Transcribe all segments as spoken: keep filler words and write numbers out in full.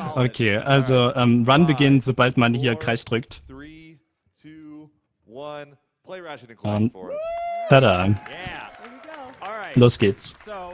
Okay, also ähm, Run beginnt, sobald man hier Kreis drückt. Und tada. Los geht's.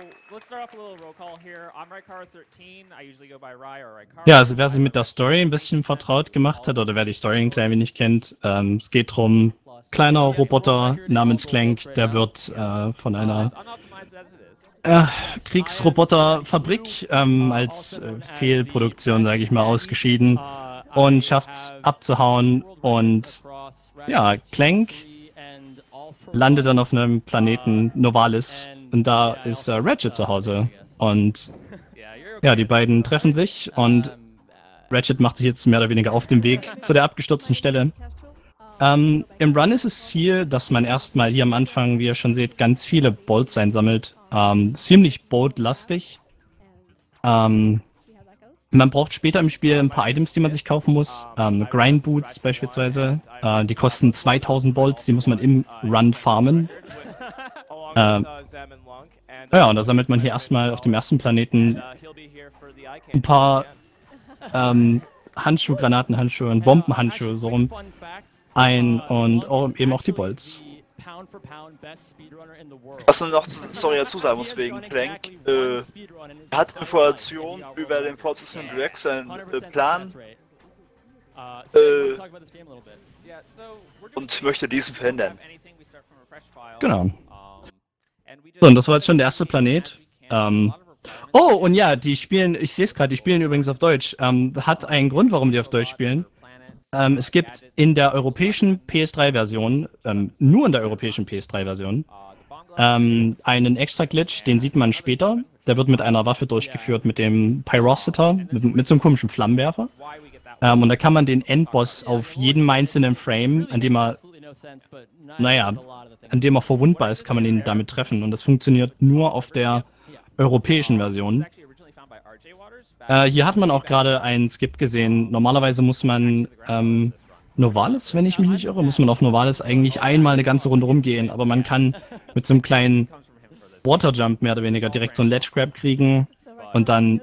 Ja, also wer sich mit der Story ein bisschen vertraut gemacht hat oder wer die Story ein klein wenig kennt, ähm, es geht darum, kleiner Roboter namens Clank, der wird äh, von einer äh, Kriegsroboterfabrik ähm, als äh, Fehlproduktion, sage ich mal, ausgeschieden und schafft's abzuhauen und ja, Clank landet dann auf einem Planeten Novalis und da ist äh, Ratchet zu Hause und ja, die beiden treffen sich und Ratchet macht sich jetzt mehr oder weniger auf den Weg zu der abgestürzten Stelle. Ähm, Im Run ist es Ziel, dass man erstmal hier am Anfang, wie ihr schon seht, ganz viele Bolts einsammelt. Ähm, ziemlich Bolt-lastig. Ähm, man braucht später im Spiel ein paar Items, die man sich kaufen muss. Ähm, Grind Boots beispielsweise. Äh, die kosten zweitausend Bolts, die muss man im Run farmen. Äh, ja, und da sammelt man hier erstmal auf dem ersten Planeten ein paar ähm, Handschuhe, Granatenhandschuhe und Bombenhandschuhe so rum ein und auch, eben auch die Bolts. Was man noch, sorry, dazu sagen muss wegen Clank, äh, er hat Informationen über den Prozess und React, seinen äh, Plan äh, und möchte diesen verhindern. Genau. So, und das war jetzt schon der erste Planet. Ähm, oh, und ja, die spielen, ich sehe es gerade, die spielen übrigens auf Deutsch. Ähm, hat einen Grund, warum die auf Deutsch spielen. Ähm, es gibt in der europäischen P S drei Version, ähm, nur in der europäischen P S drei Version, ähm, einen extra Glitch, den sieht man später. Der wird mit einer Waffe durchgeführt, mit dem Pyrocitor, mit, mit so einem komischen Flammenwerfer. Ähm, und da kann man den Endboss auf jedem einzelnen Frame, an dem er, naja, an dem er verwundbar ist, kann man ihn damit treffen. Und das funktioniert nur auf der europäischen Version. Äh, hier hat man auch gerade einen Skip gesehen. Normalerweise muss man ähm, Novalis, wenn ich mich nicht irre, muss man auf Novalis eigentlich einmal eine ganze Runde rumgehen, aber man kann mit so einem kleinen Waterjump mehr oder weniger direkt so einen Ledge Grab kriegen und dann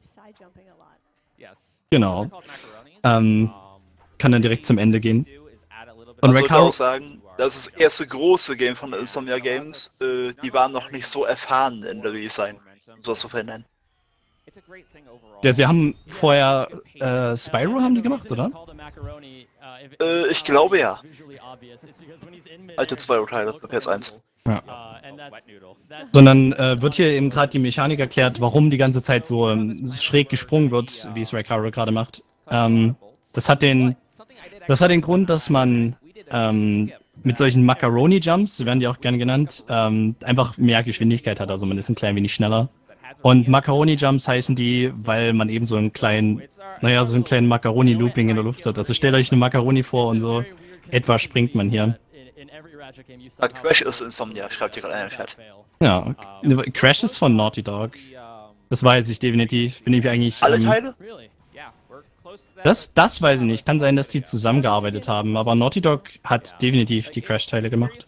genau ähm, kann dann direkt zum Ende gehen. Und man sollte auch sagen, das ist das erste große Game von Insomnia Games. Äh, die waren noch nicht so erfahren in der Redesign, um sowas zu verändern. Ja, sie haben vorher äh, Spyro haben die gemacht, oder? Äh, ich glaube ja. Alte Spyro-Teile für P S eins. Ja. Sondern äh, wird hier eben gerade die Mechanik erklärt, warum die ganze Zeit so ähm, schräg gesprungen wird, wie es Raikaro gerade macht. Ähm, das hat den, das hat den Grund, dass man ähm, mit solchen Macaroni-Jumps, so werden die auch gerne genannt, ähm, einfach mehr Geschwindigkeit hat, also man ist ein klein wenig schneller. Und Macaroni-Jumps heißen die, weil man eben so einen kleinen, naja, so einen kleinen Macaroni-Looping in der Luft hat. Also stellt euch eine Macaroni vor und so etwa springt man hier. Crash ist Insomnia, schreibt hier gerade einer im Chat. Ja, Crash ist von Naughty Dog. Das weiß ich definitiv. Bin ich eigentlich... Alle ähm, Teile? Das, das weiß ich nicht. Kann sein, dass die zusammengearbeitet haben, aber Naughty Dog hat definitiv die Crash-Teile gemacht.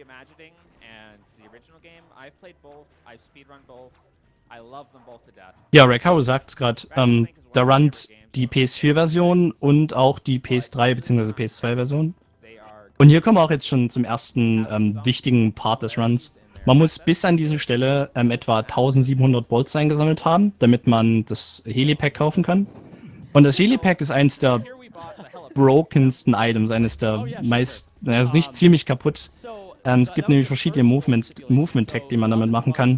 Ja, Raikaro sagt es gerade, ähm, da runnt die P S vier Version und auch die P S drei bzw. P S zwei Version. Und hier kommen wir auch jetzt schon zum ersten ähm, wichtigen Part des Runs. Man muss bis an diese Stelle ähm, etwa eintausendsiebenhundert Bolts eingesammelt haben, damit man das Helipack kaufen kann. Und das Helipack ist eines der brokensten Items, eines der meist, naja, ist nicht ziemlich kaputt. Ähm, es gibt nämlich verschiedene Movements, Movement-Tech, die man damit machen kann.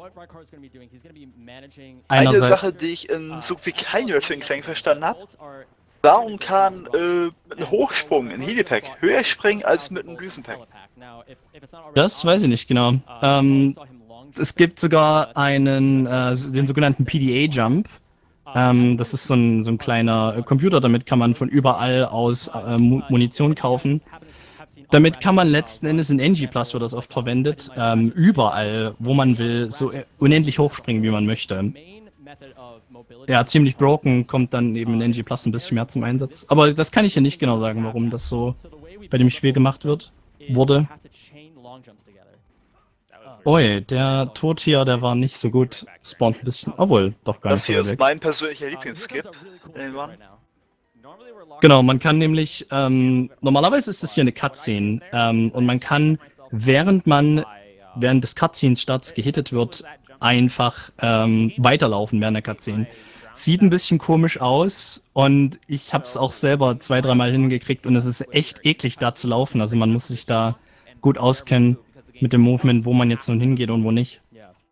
Eine Sache, die ich in so wie kein Ratchet and Clank verstanden habe, warum kann äh, ein Hochsprung in Helipack höher springen als mit einem Düsenpack? Das weiß ich nicht genau. Ähm, es gibt sogar einen, äh, den sogenannten P D A-Jump. Ähm, das ist so ein, so ein kleiner Computer, damit kann man von überall aus äh, Munition kaufen. Damit kann man letzten Endes in N G Plus, wird das oft verwendet, ähm, überall, wo man will, so unendlich hochspringen, wie man möchte. Ja, ziemlich broken, kommt dann eben in N G Plus ein bisschen mehr zum Einsatz. Aber das kann ich hier nicht genau sagen, warum das so bei dem Spiel gemacht wird, wurde. Ui, der Tod hier, der war nicht so gut. Spawnt ein bisschen, obwohl, doch gar Das nicht so hier weit ist weg. mein persönlicher Lieblingsskip in den Run. Genau, man kann nämlich, ähm, normalerweise ist es hier eine Cutscene, ähm, und man kann, während man, während des Cutscene-Starts gehittet wird, einfach ähm, weiterlaufen während der Cutscene. Sieht ein bisschen komisch aus und ich habe es auch selber zwei, dreimal hingekriegt und es ist echt eklig da zu laufen. Also man muss sich da gut auskennen mit dem Movement, wo man jetzt nun hingeht und wo nicht.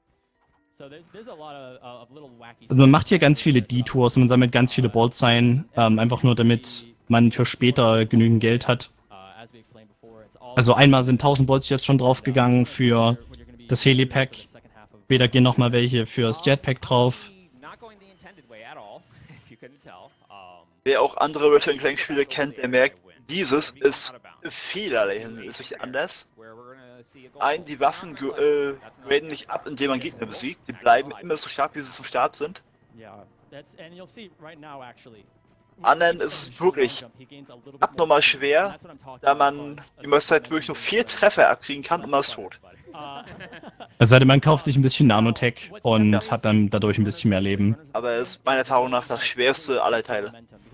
Also man macht hier ganz viele Detours, man sammelt ganz viele Bolts ein, ähm, einfach nur damit man für später genügend Geld hat. Also einmal sind tausend Bolts jetzt schon draufgegangen für das Helipack. Später gehen nochmal welche fürs Jetpack drauf. Wer auch andere Ratchet and Clank Spiele kennt, der merkt, dieses ist vielerlei Hinsicht anders. Ein, die Waffen äh, graden nicht ab, indem man Gegner besiegt. Die bleiben immer so stark, wie sie zum Start sind. Anderen ist es wirklich abnormal schwer, da man die meiste Zeit wirklich nur vier Treffer abkriegen kann und man ist tot. Es sei denn, man kauft sich ein bisschen Nanotech und ja. hat dann dadurch ein bisschen mehr Leben. Aber es ist meiner Erfahrung nach das schwerste aller Teile.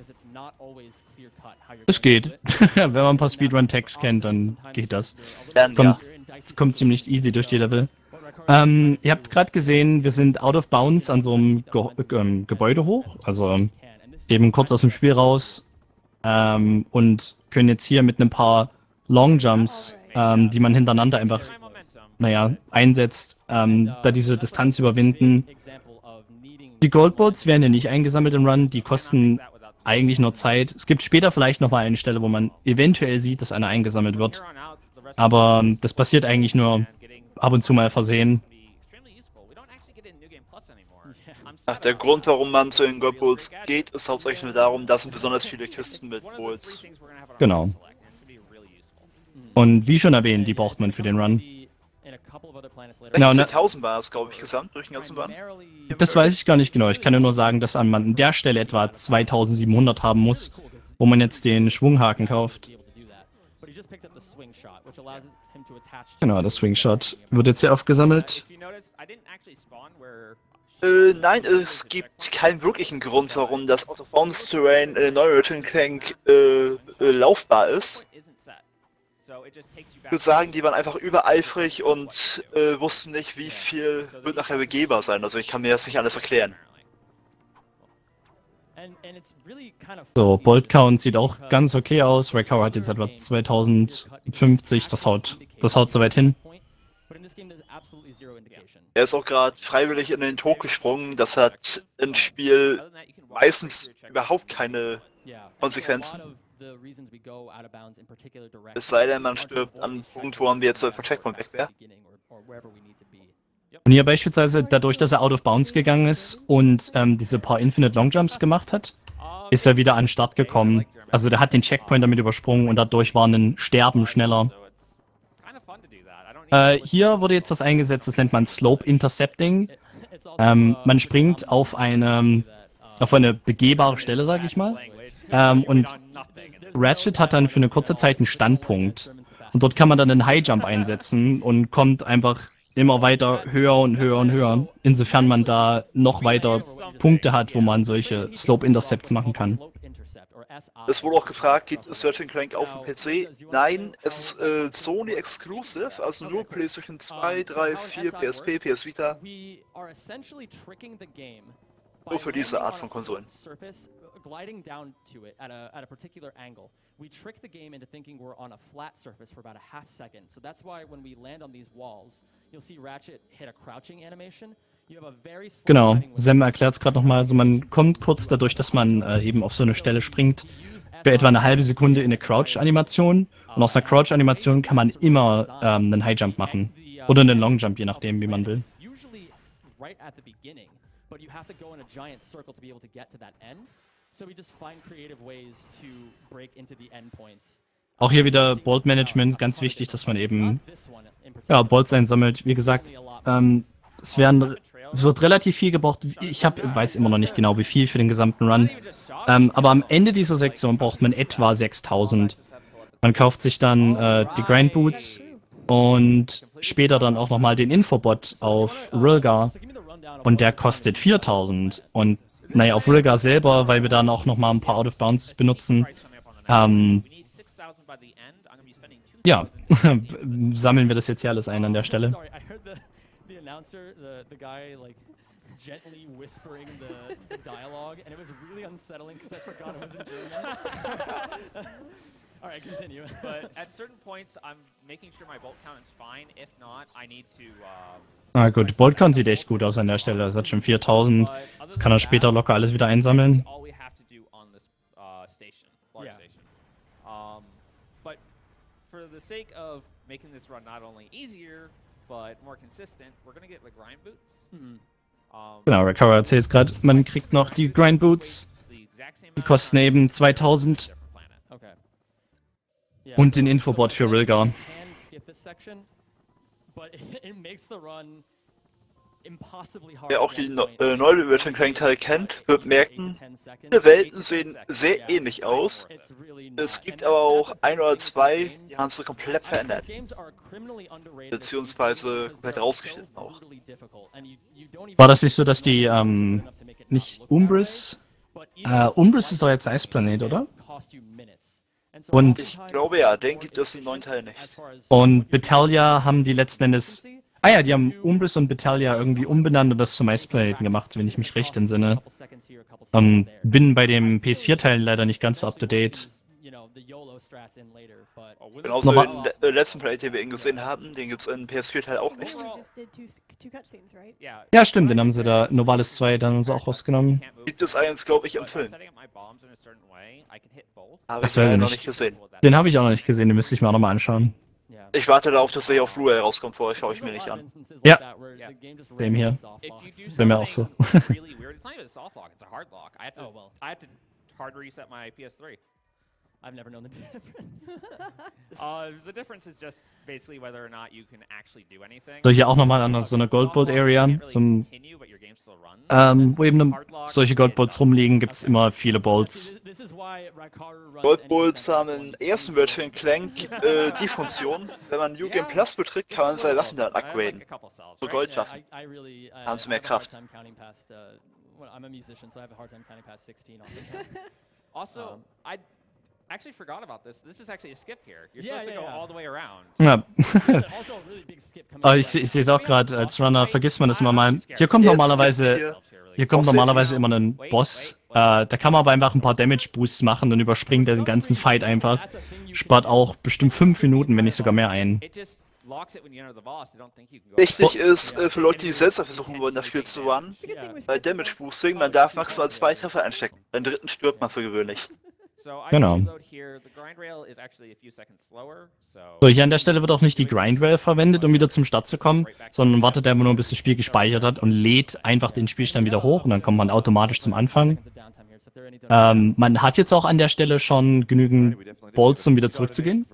Es geht. Wenn man ein paar Speedrun-Tags kennt, dann geht das. Dann, kommt, ja. Es kommt ziemlich easy durch die Level. Ähm, ihr habt gerade gesehen, wir sind out of bounds an so einem Ge ähm, Gebäude hoch. Also eben kurz aus dem Spiel raus. Ähm, und können jetzt hier mit ein paar Long Jumps, ähm, die man hintereinander einfach, naja, einsetzt, ähm, da diese Distanz überwinden. Die Goldbots werden ja nicht eingesammelt im Run, die kosten eigentlich nur Zeit. Es gibt später vielleicht nochmal eine Stelle, wo man eventuell sieht, dass einer eingesammelt wird. Aber ähm, das passiert eigentlich nur ab und zu mal versehen. Ach, der Grund, warum man zu den Goldbolts geht, ist hauptsächlich nur darum, dass sind besonders viele Kisten mit Bolts. Genau. Und wie schon erwähnt, die braucht man für den Run. sechzehntausend war es, glaube ich, gesamt durch den ganzen Run. Das weiß ich gar nicht genau. Ich kann ja nur sagen, dass man an der Stelle etwa zweitausendsiebenhundert haben muss, wo man jetzt den Schwunghaken kauft. Genau, der Swingshot wird jetzt hier aufgesammelt. Äh, nein, es gibt keinen wirklichen Grund, warum das Out-of-Bounds-Terrain in neuer Ratchet and Clank äh, äh, laufbar ist. Ich würde sagen, die waren einfach übereifrig und äh, wussten nicht, wie viel wird nachher begehbar sein. Also ich kann mir das nicht alles erklären. So, Bolt Count sieht auch ganz okay aus. Raykau hat jetzt etwa zweitausendfünfzig, das haut, das haut soweit hin. Er ist auch gerade freiwillig in den Tod gesprungen. Das hat im Spiel meistens überhaupt keine Konsequenzen. Es sei denn, man stirbt an einem Punkt, wo man jetzt zur Checkpoint weg wäre. Und hier beispielsweise, dadurch, dass er out of bounds gegangen ist und ähm, diese paar Infinite Long Jumps gemacht hat, ist er wieder an den Start gekommen. Also der hat den Checkpoint damit übersprungen und dadurch war ein Sterben schneller. Äh, hier wurde jetzt das eingesetzt, das nennt man Slope Intercepting. Ähm, man springt auf eine, auf eine begehbare Stelle, sage ich mal. Ähm, und Ratchet hat dann für eine kurze Zeit einen Standpunkt. Und dort kann man dann einen High Jump einsetzen und kommt einfach immer weiter höher und höher und höher. Insofern man da noch weiter Punkte hat, wo man solche Slope Intercepts machen kann. Es wurde auch gefragt, gibt es Ratchet and Clank auf dem P C? Nein, es ist äh, Sony Exclusive, also nur PlayStation zwei, drei, vier, P S P, P S Vita. Nur für diese Art von Konsolen. Gliding down to it at a, at a particular angle, we trick the game into thinking we're on a flat surface for about a half second. So that's why when we land on these walls, you'll see Ratchet hit a crouching animation. You have a very genau, Sam erklärt es gerade nochmal. Also man kommt kurz dadurch, dass man äh, eben auf so eine Stelle springt, für etwa eine halbe Sekunde in eine Crouch-Animation. Und aus einer Crouch-Animation kann man immer ähm, einen High-Jump machen. Oder einen Long-Jump, je nachdem, wie man will. Auch hier wieder Bolt Management, ganz wichtig, dass man eben ja, Bolts einsammelt. Wie gesagt, ähm, es, werden, es wird relativ viel gebraucht. Ich hab, weiß immer noch nicht genau, wie viel für den gesamten Run. Ähm, aber am Ende dieser Sektion braucht man etwa sechstausend. Man kauft sich dann äh, die Grind Boots, und später dann auch nochmal den Infobot auf Rilgar und der kostet viertausend. Und naja, auf Rilgar selber, weil wir dann auch nochmal ein paar Out-of-Bounds benutzen, ähm, ja, sammeln wir das jetzt hier alles ein an der Stelle. Gently whispering the, the dialogue, and it was really unsettling because I forgot it was in German. All right, continue. But at certain points, I'm making sure my bolt count is fine. If not, I need to. Uh, Na gut, Bolt Count sieht echt gut aus an der Stelle. Das hat schon viertausend. Das kann er später locker alles wieder einsammeln. all we have to do on this uh, station, large Yeah. station. Um, but for the sake of making this run not only easier but more consistent, we're gonna get the grind boots. Mhm. Um, Genau, Recaro erzählt es gerade, man kriegt noch die Grind Boots. the exact same Die amount kosten of time, eben zweitausend. different planet. Okay. Yeah, Und so- den Infobot so für Rilgar. essentially you can skip this section, but it, it makes the run impossibly hard. Wer auch at die one no point. äh, neue Return Clank Teile kennt, wird merken, die Welten sehen sehr ähnlich aus. It's really Es not. gibt And aber that's- auch that's the ein oder thing with zwei, games. die haben sie komplett These verändert. games are criminally underrated, Beziehungsweise because komplett they're so rausgeschnitten auch. brutally difficult, and you- you don't even War das nicht so, dass die, ähm, enough to make it not nicht look that way, Umbris? but Äh, even Umbris ist doch slight jetzt Eisplanet, oder? cost you minutes. And so Und- Ich oftentimes glaube ja, it's den more gibt es im neuen Teil efficient nicht. as far as Und what you're Battaglia doing. haben die letzten Endes... Ah ja, die haben Umbris und Battaglia irgendwie umbenannt und das zum Eisplaneten gemacht, wenn ich mich recht entsinne. Ähm, bin bei dem P S vier Teil leider nicht ganz so up to date. Oh, with Genauso Nochmal- den le- äh, letzten Play, den wir eben gesehen haben, den gibt es in P S vier Teil auch nicht. We just did two, s- two cutscenes, right? yeah, Ja, stimmt, den haben sie da, Novalis zwei, dann haben sie auch rausgenommen. can't move Gibt es eins, glaube ich, im but Film. setting up my bombs in a certain way, I can hit both. Habe Das ich weiß leider ich noch nicht. nicht gesehen. Den habe ich auch noch nicht gesehen, den müsste ich mir auch nochmal anschauen. Ich warte darauf, dass er auf Blu-ray rauskommt, vorher schaue ich mir nicht an. Ja. Dem hier. If you do Bei mir auch so. something really weird, it's not even a soft lock, it's a hard lock. I had to, Oh, well. I had to hard reset my P S three. I've never known the difference. Uh, the difference is just basically whether or not you can actually do anything. So, hier auch nochmal an so einer Goldbolt Area, zum, ähm, wo eben ne- solche Goldbolts rumliegen, gibt es immer viele Bolts. Goldbolts haben im ersten Return Clank äh, die Funktion, wenn man New Game Plus betritt, kann man seine Waffen dann upgraden. So Goldwaffen. Haben sie mehr Kraft. I'm a musician, so I have a hard time counting past sixteen on the counts. Also, Um, I actually forgot about this. This is actually a skip here. You're Yeah, supposed yeah, to go yeah. all the way around. Ja. Also a really big skip coming Aber up ich, right ich sehe es auch gerade, als Runner vergisst man das immer I'm mal. actually Hier kommt Jetzt normalerweise, hier- hier kommt Auch normalerweise sehr immer ein Boss. Äh, da kann man aber einfach ein paar Damage Boosts machen und überspringt den ganzen Fight einfach. Spart auch bestimmt fünf Minuten, wenn nicht sogar mehr ein. It just locks it when you enter the boss. They don't think you can go. Wichtig ist, äh, für Leute, die selbst versuchen wollen, das Spiel zu runnen, It's a good thing we bei skipped Damage Boosting, man darf maximal zwei Treffer einstecken. Beim dritten stirbt man für gewöhnlich. So I Genau. reload here. The grind rail is actually a few seconds slower. So So, hier an der Stelle wird auch nicht die Grind Rail verwendet, um wieder zum Start zu kommen, sondern wartet einfach nur, bis das Spiel gespeichert hat und lädt einfach den Spielstand wieder hoch und dann kommt man automatisch zum Anfang. Ähm, man hat jetzt auch an der Stelle schon genügend Bolts, um wieder zurückzugehen.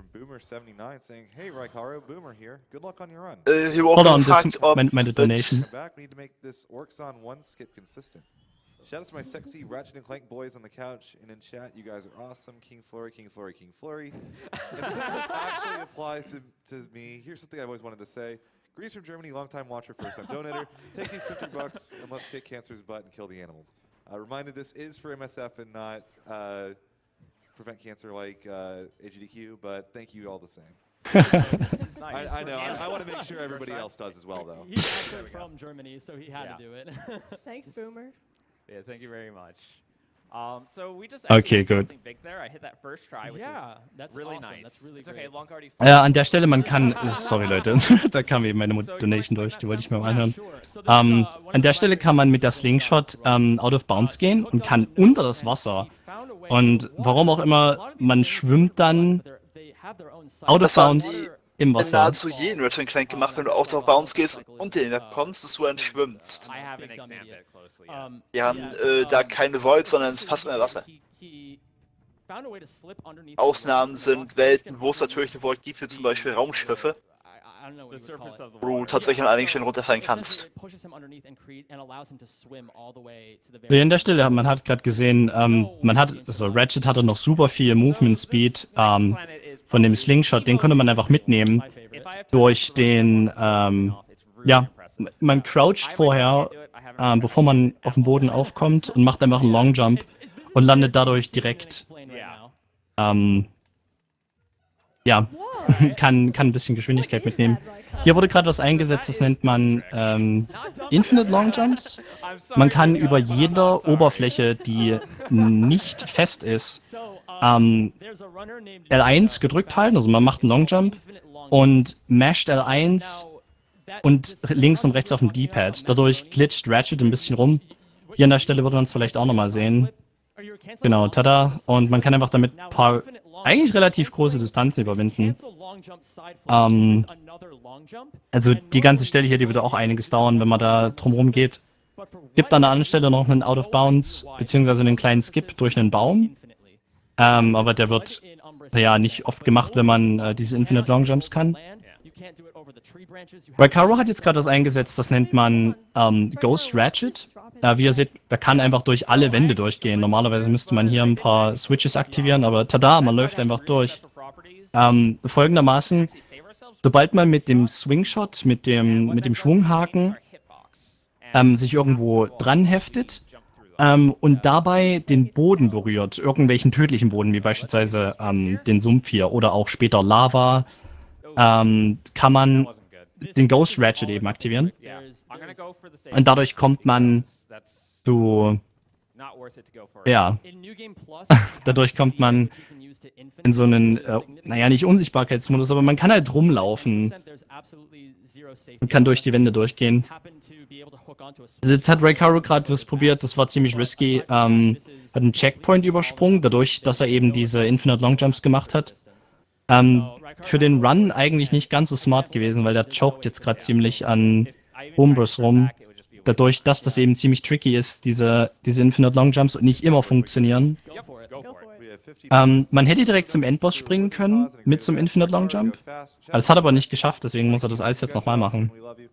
Äh, hier wurde Hold auch on, das gefragt, ist ob meine, meine Donation. Back, we need to make this Orcs on one skip consistent. Shout out to my sexy Ratchet and Clank boys on the couch and in chat. You guys are awesome. King Flory, King Flory, King Flory. And since this actually applies to, to me, here's something I've always wanted to say. Greece from Germany, longtime watcher, first time donator. Take these fifty bucks and let's kick cancer's butt and kill the animals. Uh, reminded this is for M S F and not uh, prevent cancer like uh, A G D Q, but thank you all the same. I, I know. I, I want to make sure everybody else does as well, though. He's actually from Germany, so he had Yeah. to do it. Thanks, Boomer. yeah, thank you very much. Um, so we just Okay, actually did good. something big there. I hit that first try, which Yeah, is that's really awesome. nice. That's really it's okay. great. Long already. Äh, an der Stelle, man kann, sorry Leute, da kam eben meine Mo- Donation durch, die wollte ich mir mal anhören. Ähm, an der Stelle kann man mit der Slingshot ähm, out of bounds gehen und kann unter das Wasser. Und warum auch immer, man schwimmt dann out of Das haben bounds die im in Wasser. nahezu jedem Return Clank gemacht, wenn du auch auf Bounce gehst und in den Map kommst, dass du entschwimmst. I haven't examined it closely yet. Wir haben äh, da keine Voids, sondern es ist fast mehr Wasser. Ausnahmen sind Welten, wo es natürlich eine Void gibt, wie zum Beispiel Raumschiffe, The surface of the wo du water. tatsächlich an einigen Stellen runterfallen kannst. So, hier an der Stelle, man hat gerade gesehen, ähm, man hat, also Ratchet hatte noch super viel Movement Speed, ähm, von dem Slingshot, den konnte man einfach mitnehmen durch den, ähm, ja, man croucht vorher, ähm, bevor man auf den Boden aufkommt und macht einfach einen Long Jump und landet dadurch direkt, ähm, ja, kann, kann ein bisschen Geschwindigkeit mitnehmen. Hier wurde gerade was eingesetzt, das nennt man ähm, Infinite Long Jumps. Man kann über jeder Oberfläche, die nicht fest ist, ähm, L eins gedrückt halten, also man macht einen Long Jump und masht L eins und links und rechts auf dem D-Pad. Dadurch glitscht Ratchet ein bisschen rum. Hier an der Stelle würde man es vielleicht auch nochmal sehen. Genau, tada. Und man kann einfach damit ein paar eigentlich relativ große Distanzen überwinden. Ähm, also die ganze Stelle hier, die würde auch einiges dauern, wenn man da drumherum geht. Gibt an der anderen Stelle noch einen Out of Bounds, beziehungsweise einen kleinen Skip durch einen Baum. Ähm, aber der wird ja nicht oft gemacht, wenn man äh, diese Infinite Long Jumps kann. Raikaro hat jetzt gerade was eingesetzt, das nennt man ähm, Ghost Ratchet. Äh, wie ihr seht, er kann einfach durch alle Wände durchgehen. Normalerweise müsste man hier ein paar Switches aktivieren, aber tada, man läuft einfach durch. Ähm, folgendermaßen, sobald man mit dem Swingshot, mit dem, mit dem Schwunghaken ähm, sich irgendwo dran heftet ähm, und dabei den Boden berührt, irgendwelchen tödlichen Boden, wie beispielsweise ähm, den Sumpf hier oder auch später Lava, ähm, kann man den Ghost Ratchet eben aktivieren. Und dadurch kommt man zu, ja, dadurch kommt man in so einen, äh, naja, nicht Unsichtbarkeitsmodus, aber man kann halt rumlaufen und kann durch die Wände durchgehen. Also jetzt hat Raikaro gerade was probiert, das war ziemlich risky, ähm, hat einen Checkpoint übersprungen, dadurch, dass er eben diese Infinite Long Jumps gemacht hat. Ähm, für den Run eigentlich nicht ganz so smart gewesen, weil der choked jetzt gerade ziemlich an Bombers rum. Dadurch, dass das eben ziemlich tricky ist, diese, diese Infinite Long Jumps und nicht immer funktionieren. Ähm, man hätte direkt zum Endboss springen können mit so einem Infinite Long Jump. Das hat er aber nicht geschafft, deswegen muss er das alles jetzt nochmal machen.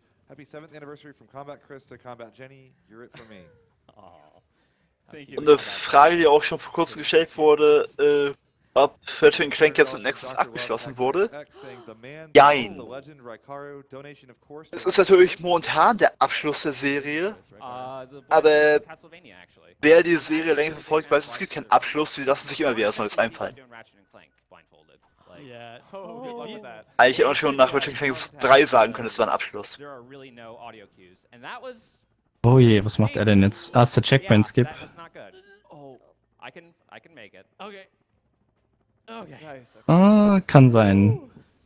Und eine Frage, die auch schon vor kurzem gestellt wurde, äh, ob Ratchet und Clank jetzt mit Nexus abgeschlossen wurde. Jein. Es ist natürlich momentan der Abschluss der Serie, aber wer die Serie länger verfolgt, weiß, es gibt keinen Abschluss, sie lassen sich immer wieder was Neues einfallen. Eigentlich hätte man schon nach Ratchet und Clank drei sagen können, es war ein Abschluss. Oh je, was macht er denn jetzt? Ah, ist der Checkpoint-Skip. Ah, kann sein.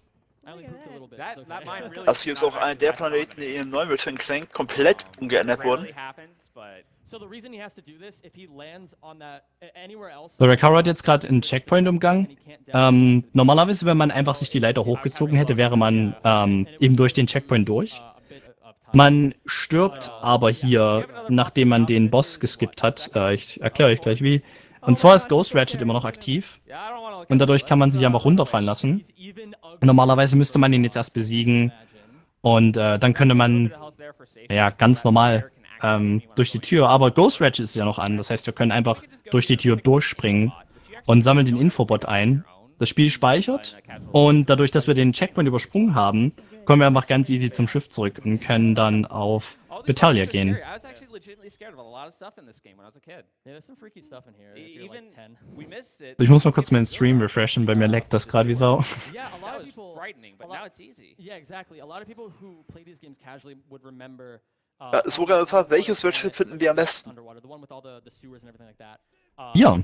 Das hier ist auch einer der Planeten, die in neuen Ratchet und Clank komplett umgeändert wurden. So, Raikaro hat jetzt gerade einen Checkpoint-Umgang. Ähm, normalerweise, wenn man einfach sich die Leiter hochgezogen hätte, wäre man ähm, eben durch den Checkpoint durch. Man stirbt aber hier, nachdem man den Boss geskippt hat. Äh, ich erkläre euch gleich wie. Und zwar ist Ghost Ratchet immer noch aktiv. Und dadurch kann man sich einfach runterfallen lassen. Und normalerweise müsste man ihn jetzt erst besiegen. Und äh, dann könnte man, ja, ganz normal ähm, durch die Tür. Aber Ghost Ratchet ist ja noch an. Das heißt, wir können einfach durch die Tür durchspringen und sammeln den Infobot ein. Das Spiel speichert. Und dadurch, dass wir den Checkpoint übersprungen haben, kommen wir einfach ganz easy zum Schiff zurück und können dann auf Battalion gehen. Ich muss mal kurz meinen Stream refreshen, bei mir laggt das gerade wie Sau. Ja, sogar einfach, welches Ratchet finden wir am besten? Ja.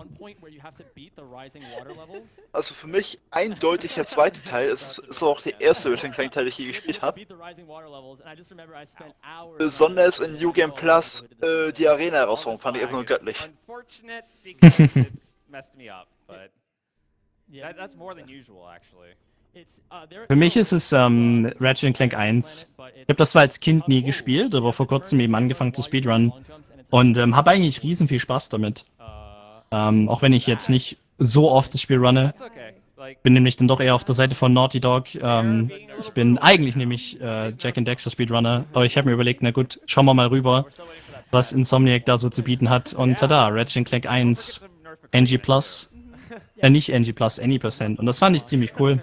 Also für mich eindeutig der zweite Teil, es ist auch der erste Ratchet und Clank Teil, den ich je gespielt habe. Besonders in New Game Plus, äh, die Arena-Herausforderung fand ich einfach nur göttlich. Für mich ist es ähm, Ratchet und Clank eins. Ich habe das zwar als Kind nie gespielt, aber vor kurzem eben angefangen zu speedrunnen. Und ähm, habe eigentlich riesen viel Spaß damit. Ähm, auch wenn ich jetzt nicht so oft das Spiel runne. Bin nämlich dann doch eher auf der Seite von Naughty Dog. Ähm, ich bin eigentlich nämlich äh, Jack and Daxter Speedrunner. Aber ich habe mir überlegt, na gut, schauen wir mal rüber, was Insomniac da so zu bieten hat. Und tada, Ratchet und Clank eins, N G Plus. Äh, nicht N G plus, Any Percent. Und das fand ich ziemlich cool.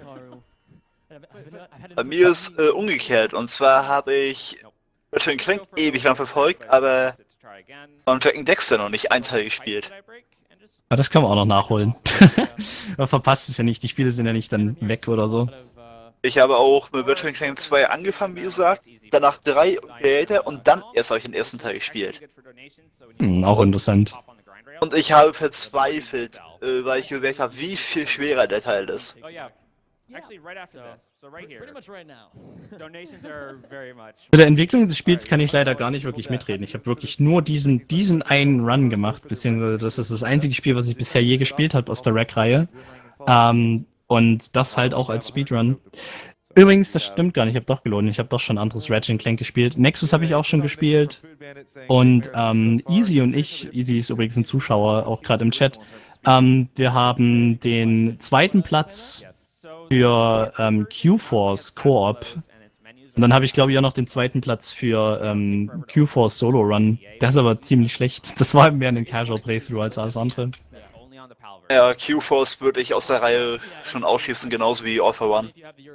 Bei mir ist äh, umgekehrt. Und zwar habe ich Ratchet and Clank ewig lang verfolgt, aber beim Jack and Dexter noch nicht einen Teil gespielt. Ja, das kann man auch noch nachholen. Man verpasst es ja nicht, die Spiele sind ja nicht dann weg oder so. Ich habe auch mit Ratchet and Clank zwei angefangen, wie gesagt, danach drei Creator und dann erst habe ich den ersten Teil gespielt. Hm, auch interessant. Und ich habe verzweifelt, äh, weil ich gemerkt habe, wie viel schwerer der Teil ist. Actually, right after this. So right here. Pretty much right now. Donations are very much. Zu der Entwicklung des Spiels kann ich leider gar nicht wirklich mitreden. Ich habe wirklich nur diesen, diesen einen Run gemacht, beziehungsweise das ist das einzige Spiel, was ich bisher je gespielt habe aus der Rack-Reihe. Ähm, und das halt auch als Speedrun. Übrigens, das stimmt gar nicht, ich habe doch gelogen. Ich habe doch schon anderes Ratchet and Clank gespielt. Nexus habe ich auch schon gespielt. Und ähm, Easy und ich, Easy ist übrigens ein Zuschauer, auch gerade im Chat, ähm, wir haben den zweiten Platz für ähm, Q-Force Co-op. Und dann habe ich, glaube ich, auch noch den zweiten Platz für ähm, Q-Force Solo Run. Der ist aber ziemlich schlecht. Das war mehr ein Casual Playthrough als alles andere. Ja, Q-Force würde ich aus der Reihe schon ausschließen, genauso wie All for One.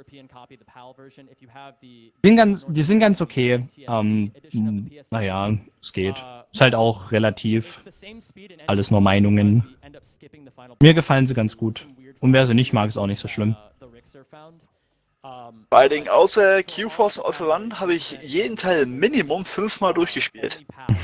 Die sind ganz, die sind ganz okay. Ähm, naja, es geht. Ist halt auch relativ alles nur Meinungen. Mir gefallen sie ganz gut. Und wer sie nicht mag, ist auch nicht so schlimm. Vor allen Dingen außer Q-Force und All for One habe ich jeden Teil Minimum fünfmal durchgespielt.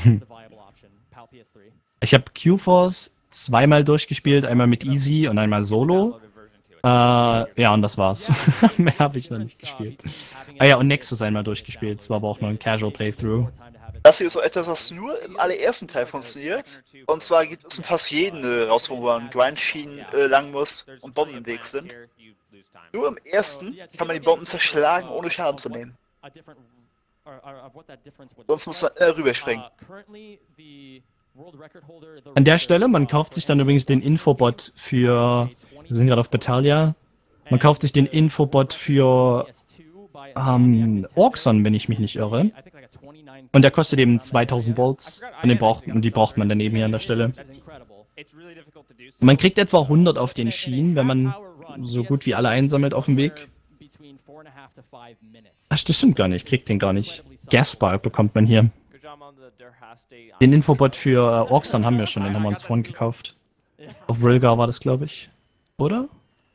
Ich habe Q-Force zweimal durchgespielt, einmal mit Easy und einmal Solo. Äh, ja, und das war's. Mehr habe ich noch nicht gespielt. Ah ja, und Nexus einmal durchgespielt. Das war aber auch nur ein Casual Playthrough. Das hier ist so etwas, was nur im allerersten Teil funktioniert. Und zwar gibt es in fast jeden äh, raus, wo man Grindschienen äh, lang muss und Bomben im Weg sind. Nur im ersten kann man die Bomben zerschlagen, ohne Schaden zu nehmen. Sonst muss man äh, rüberspringen. An der Stelle, man kauft sich dann übrigens den Infobot für, wir sind gerade auf Battaglia, man kauft sich den Infobot für ähm, Orxon, wenn ich mich nicht irre. Und der kostet eben zweitausend Bolts und, den braucht, und die braucht man dann eben hier an der Stelle. Man kriegt etwa hundert auf den Schienen, wenn man so gut wie alle einsammelt auf dem Weg. Ach, das stimmt gar nicht, kriegt den gar nicht. Gassbar bekommt man hier. Den Infobot für äh, Orxon haben wir schon, den haben wir uns vorhin gekauft. Auf Rilgar war das, glaube ich. Oder?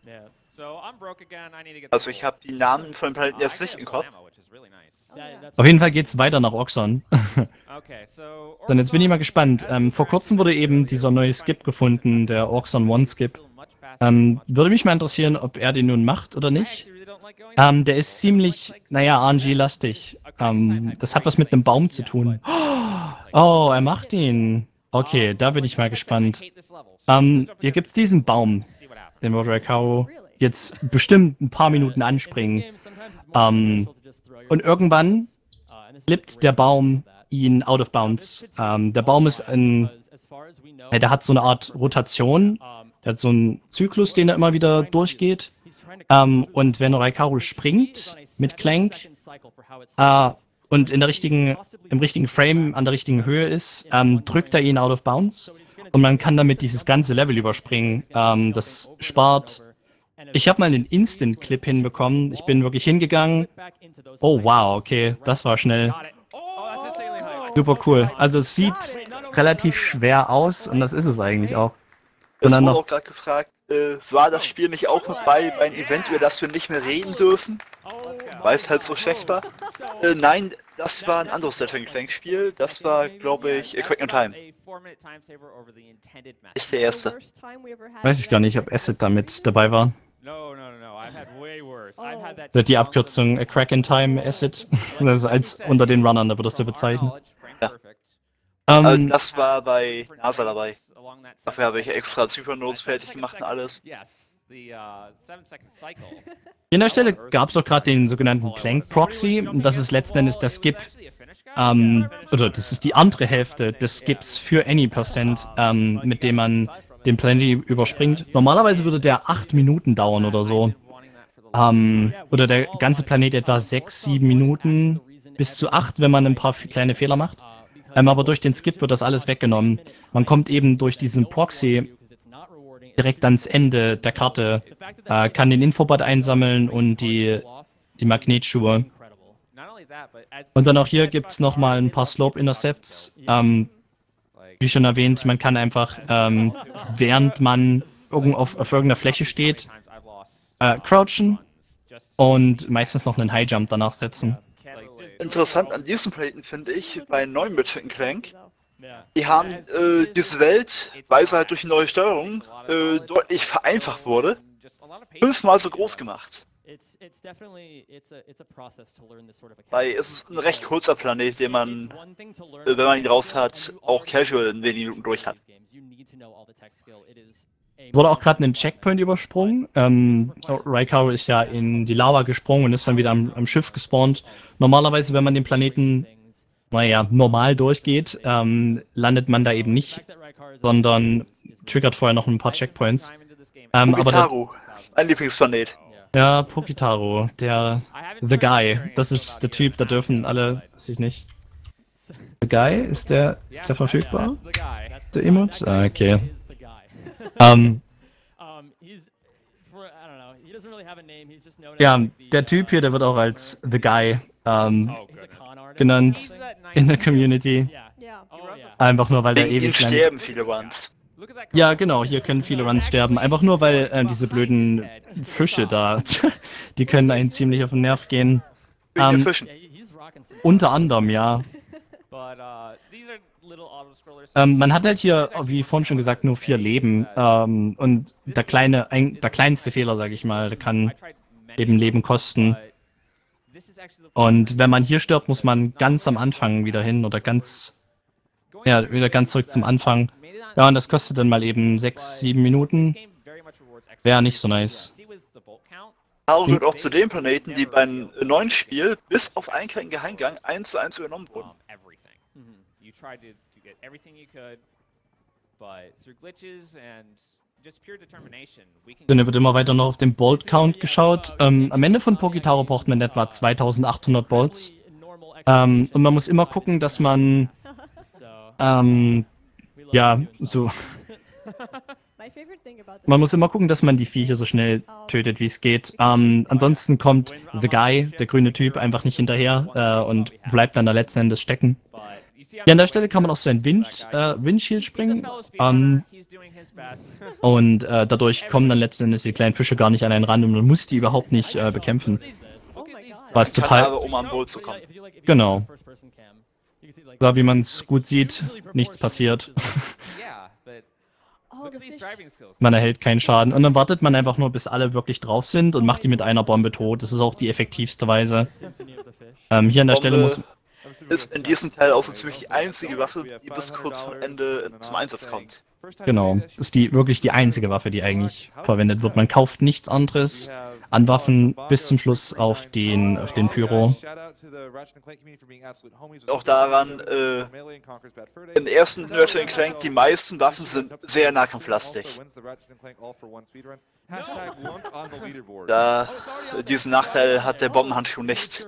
Also ich habe die Namen von den Planeten jetzt nicht im Kopf. Auf jeden Fall geht's weiter nach Orxon. Dann jetzt bin ich mal gespannt. Ähm, vor kurzem wurde eben dieser neue Skip gefunden, der Orxon One Skip. Ähm, würde mich mal interessieren, ob er den nun macht oder nicht. Ähm, der ist ziemlich, naja, R N G-lastig. Ähm, das hat was mit einem Baum zu tun. Oh, er macht ihn. Okay, da bin ich mal gespannt. Ähm, hier gibt's diesen Baum, den wird Raikau jetzt bestimmt ein paar Minuten anspringen. Ähm, und irgendwann flippt der Baum ihn out of bounds. Ähm, der Baum ist ein, ja, der hat so eine Art Rotation. Der hat so einen Zyklus, den er immer wieder durchgeht. Ähm, und wenn Raikaru springt mit Clank äh, und in der richtigen, im richtigen Frame an der richtigen Höhe ist, ähm, drückt er ihn out of bounds. Und man kann damit dieses ganze Level überspringen. Ähm, das spart. Ich habe mal einen Instant-Clip hinbekommen. Ich bin wirklich hingegangen. Oh wow, okay, das war schnell. Super cool. Also es sieht relativ schwer aus und das ist es eigentlich auch. Es wurde auch gerade gefragt, äh, war das Spiel nicht auch mit bei beim Event, über das wir nicht mehr reden dürfen? Weil es halt so schlecht war. Äh, nein, das war ein anderes Ratchet and Clank Spiel. Das war, glaube ich, A Crack in Time. Nicht der erste. Weiß ich gar nicht, ob Acid damit dabei war. Die Abkürzung A Crack in Time Acid. Das ist als unter den Runnern, da wird das so bezeichnet. Ja. Ähm, also das war bei NASA dabei. Dafür habe ich extra Zypher-Notes fertig gemacht und alles. An der Stelle gab es doch gerade den sogenannten Clank Proxy. Das ist letzten Endes der Skip. Ähm, oder das ist die andere Hälfte des Skips für Any Percent, ähm, mit dem man den Planet überspringt. Normalerweise würde der acht Minuten dauern oder so. Ähm, oder der ganze Planet etwa sechs, sieben Minuten bis zu acht, wenn man ein paar kleine Fehler macht. Ähm, aber durch den Skip wird das alles weggenommen. Man kommt eben durch diesen Proxy direkt ans Ende der Karte, äh, kann den Infobot einsammeln und die, die Magnetschuhe. Und dann auch hier gibt es nochmal ein paar Slope Intercepts. Ähm, wie schon erwähnt, man kann einfach, ähm, während man irgend auf, auf irgendeiner Fläche steht, äh, crouchen und meistens noch einen High Jump danach setzen. Interessant an diesem Planeten finde ich, bei neuen Ratchet and Clank, die haben äh, diese Welt, weil sie halt durch die neue Steuerung äh, deutlich vereinfacht wurde, fünfmal so groß gemacht. Weil es ist ein recht kurzer Planet, den man, äh, wenn man ihn raus hat, auch casual in wenigen Minuten durch hat. Wurde auch gerade ein Checkpoint übersprungen. Ähm, Raikaro ist ja in die Lava gesprungen und ist dann wieder am, am Schiff gespawnt. Normalerweise, wenn man den Planeten, naja, normal durchgeht, ähm, landet man da eben nicht, sondern triggert vorher noch ein paar Checkpoints. Ähm, Pokitaru, mein Lieblingsplanet. Ja, Pokitaru, der The Guy. Das ist der Typ, da dürfen alle, weiß ich nicht. The Guy, ist der, ist der verfügbar? Der Emote? Ah, okay. Um, ja, der Typ hier, der wird auch als The Guy ähm, genannt in der Community. Einfach nur, weil der ewig lang... sterben viele Runs. Ja, genau, hier können viele Runs sterben. Einfach nur, weil äh, diese blöden Fische da, die können einen ziemlich auf den Nerv gehen. Ähm, unter anderem, ja. Ähm, man hat halt hier, wie vorhin schon gesagt, nur vier Leben. Ähm, und der kleine, ein, der kleinste Fehler, sage ich mal, der kann eben Leben kosten. Und wenn man hier stirbt, muss man ganz am Anfang wieder hin oder ganz, ja, wieder ganz zurück zum Anfang. Ja, und das kostet dann mal eben sechs, sieben Minuten. Wäre nicht so nice. Haru gehört auch zu den Planeten, die beim neuen Spiel bis auf einen kleinen Geheimgang eins zu eins übernommen wurden. Dann wird immer weiter noch auf den Bolt Count geschaut. Ähm, am Ende von Pokitaru braucht man etwa zweitausendachthundert Bolts. Ähm, und man muss immer gucken, dass man ähm, ja, so. Man muss immer gucken, dass man die Viecher so schnell tötet, wie es geht. Ähm, ansonsten kommt The Guy, der grüne Typ, einfach nicht hinterher äh, und bleibt dann da letzten Endes stecken. Ja, an der Stelle kann man auch so ein Wind, äh, Windshield springen. Ähm, und äh, dadurch kommen dann letzten Endes die kleinen Fische gar nicht an einen ran und man muss die überhaupt nicht äh, bekämpfen. Was total... Aber um an Boot zu kommen. Genau. Da, wie man es gut sieht, nichts passiert. Man erhält keinen Schaden. Und dann wartet man einfach nur, bis alle wirklich drauf sind und macht die mit einer Bombe tot. Das ist auch die effektivste Weise. Ähm, hier an der Stelle muss... ist in diesem Teil auch so ziemlich die einzige Waffe, die bis kurz vor Ende zum Einsatz kommt. Genau. Das ist die wirklich die einzige Waffe, die eigentlich verwendet wird. Man kauft nichts anderes an Waffen bis zum Schluss auf den, auf den Pyro. Auch daran, äh, im ersten Ratchet and Clank, die meisten Waffen sind sehr nahkampflastig. Da, diesen Nachteil hat der Bombenhandschuh nicht.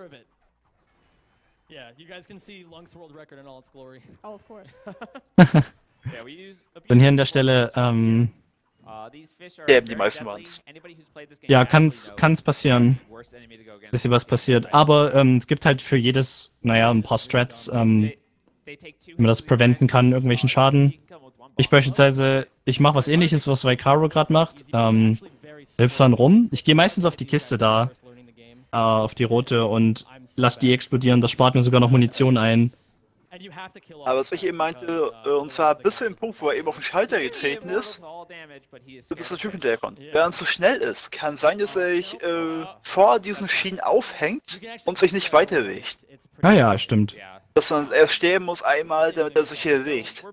Dann hier an der Stelle, ähm, sterben die meisten Runs. Ja, kann's, kann's passieren, dass hier was passiert. Aber ähm, es gibt halt für jedes, naja, ein paar Strats, ähm, wie man das preventen kann, irgendwelchen Schaden. Ich beispielsweise, ich mache was ähnliches, was Raikaro gerade macht. Ähm, hüpf dann rum. Ich gehe meistens auf die Kiste da, äh, auf die rote und lass die explodieren. Das spart mir sogar noch Munition ein. Aber was ich eben meinte, äh, und zwar bis zu dem Punkt, wo er eben auf den Schalter getreten ist, bis der Typ hinterherkommt. Wenn er zu schnell ist, kann sein, dass er sich äh, vor diesen Schienen aufhängt und sich nicht weiter bewegt. Ja, ja, stimmt. Dass man erst sterben muss einmal, damit er sich hier bewegt.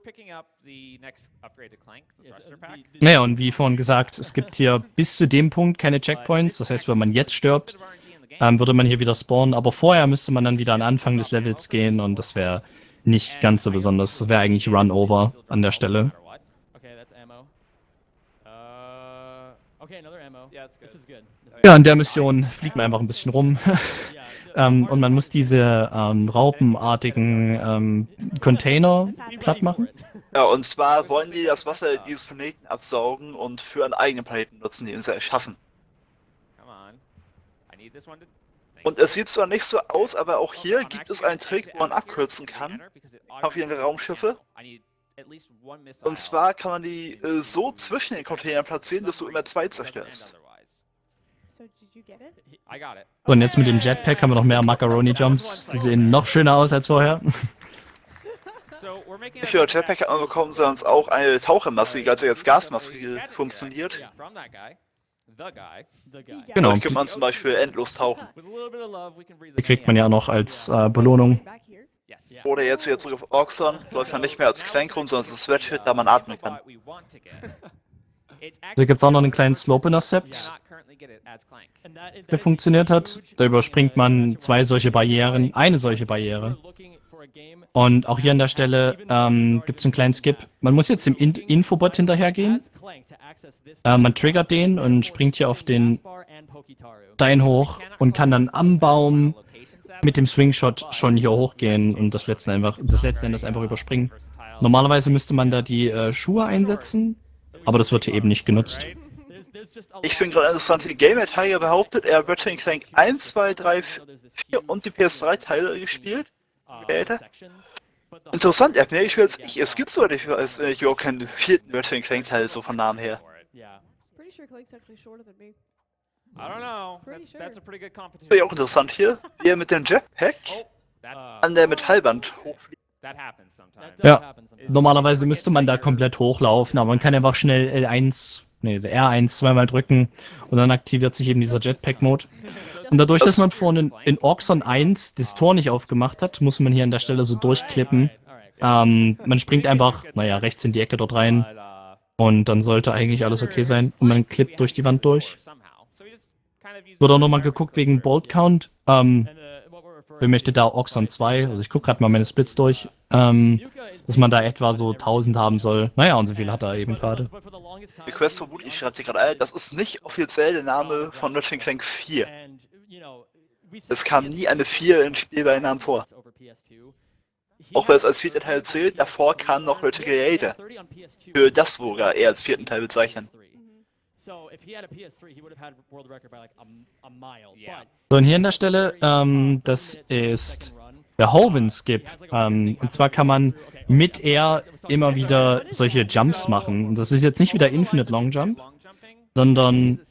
Naja, und wie vorhin gesagt, es gibt hier bis zu dem Punkt keine Checkpoints. Das heißt, wenn man jetzt stirbt, ähm, würde man hier wieder spawnen. Aber vorher müsste man dann wieder an Anfang des Levels gehen und das wäre nicht ganz so besonders. Das wäre eigentlich Run-Over an der Stelle. Uh, okay, another ammo. Yeah, it's good. This is good. This is Ja, in der Mission fliegt man einfach ein bisschen rum. ähm, und man muss diese ähm, raupenartigen ähm, Container platt machen. Ja, und zwar wollen die das Wasser dieses Planeten absaugen und für einen eigenen Planeten nutzen, den sie erschaffen. Come on. I need this one to... Und es sieht zwar nicht so aus, aber auch hier gibt es einen Trick, wo man abkürzen kann auf ihre Raumschiffe. Und zwar kann man die äh, so zwischen den Containern platzieren, dass du immer zwei zerstörst. So did you get it? I got it. So, und jetzt mit dem Jetpack haben wir noch mehr Macaroni-Jumps. Die sehen noch schöner aus als vorher. So we're making Nicht nur Jetpack hat man bekommen, sondern auch eine Tauchermaske, die also als Gasmaske funktioniert. Yeah, from that guy. The guy. the guy. He got Genau. Dadurch kann man zum Beispiel endlos tauchen. With a little bit of love, we can breathe Die again. kriegt man ja noch als äh, Belohnung. back here. Yes. Oder jetzt wieder zurück auf Oxon, läuft man nicht mehr als Clank rum, sondern als Sweatshirt, da man atmen kann. Da gibt es auch noch einen kleinen Slope-Intercept, der funktioniert hat. Da überspringt man zwei solche Barrieren, eine solche Barriere. Und auch hier an der Stelle ähm, gibt es einen kleinen Skip. Man muss jetzt dem In Infobot hinterhergehen. Äh, man triggert den und springt hier auf den Stein hoch und kann dann am Baum mit dem Swingshot schon hier hochgehen und das letzte einfach, das letzte Endes einfach überspringen. Normalerweise müsste man da die äh, Schuhe einsetzen, aber das wird hier eben nicht genutzt. Ich finde gerade interessant, wie Gamer Tiger behauptet, er hat Ratchet and Clank eins, zwei, drei, vier und die P S drei Teile gespielt. Später. Interessant, er hat mehr gespielt als ich. Es gibt sogar nicht, als äh, überhaupt keinen vierten Ratchet and Clank Teil so von Namen her. Pretty sure Clank's actually shorter than me. I don't know. Pretty That's, sure. that's a pretty good competition. Finde ich auch interessant hier, wie er mit dem Jetpack Oh, that's, an der Metallwand hochfliegt. that happens sometimes. Ja. Normalerweise müsste man da komplett hochlaufen, aber man kann einfach schnell L eins, nee, R eins zweimal drücken und dann aktiviert sich eben dieser Jetpack-Mode. Und dadurch, dass man vorhin in Oxon eins das Tor nicht aufgemacht hat, muss man hier an der Stelle so durchklippen. Ähm, man springt einfach, naja, rechts in die Ecke dort rein But, uh, und dann sollte eigentlich alles okay sein. Und man klippt durch die Wand durch. somehow. So we just kind of use Wird auch nochmal geguckt wegen Bolt Count. Ähm, wer möchte da Oxon zwei, also ich gucke gerade mal meine Splits durch, ähm, dass man da etwa so tausend haben soll. Naja, und so viel hat er eben gerade. Request vermutlich schreibt hier gerade, das ist nicht offiziell der Name von Ratchet and Clank vier. Es kam nie eine vier in Spielbeinamen vor. Auch weil es als vierter Teil zählt, davor kam noch Ratchet Creator. Für das sogar eher als vierten Teil bezeichnen. So if he had a P S three, he would have had world record by like a, a mile. Yeah. But So, und hier an der Stelle, ähm, das ist der Hoven-Skip. Ähm, und zwar kann man mit R immer wieder solche Jumps machen. Und das ist jetzt nicht wieder Infinite Long Jump, sondern